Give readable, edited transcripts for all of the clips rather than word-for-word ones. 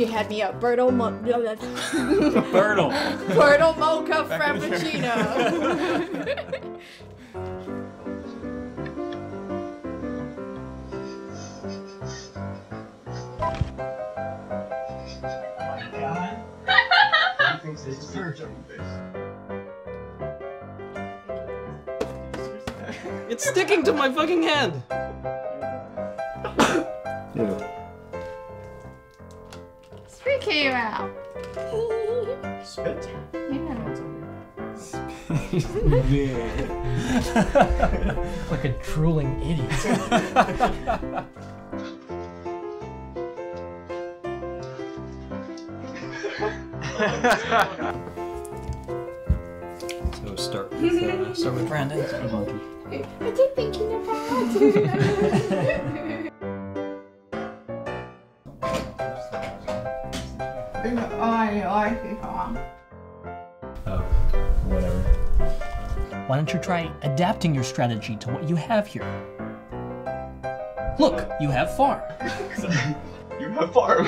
He had me a Bertle Bertle Mocha Frappuccino. It's sticking to my fucking hand! Ew. Spit came out. Spit? Yeah. Like a drooling idiot. So start with Brandon. I keep thinking about it. Oh, whatever. Why don't you try adapting your strategy to what you have here? Look, you have farm. You have farm.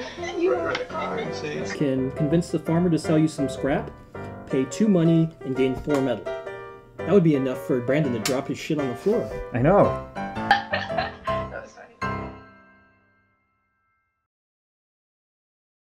Can convince the farmer to sell you some scrap, pay 2 money, and gain 4 metal. That would be enough for Brandon to drop his shit on the floor. I know.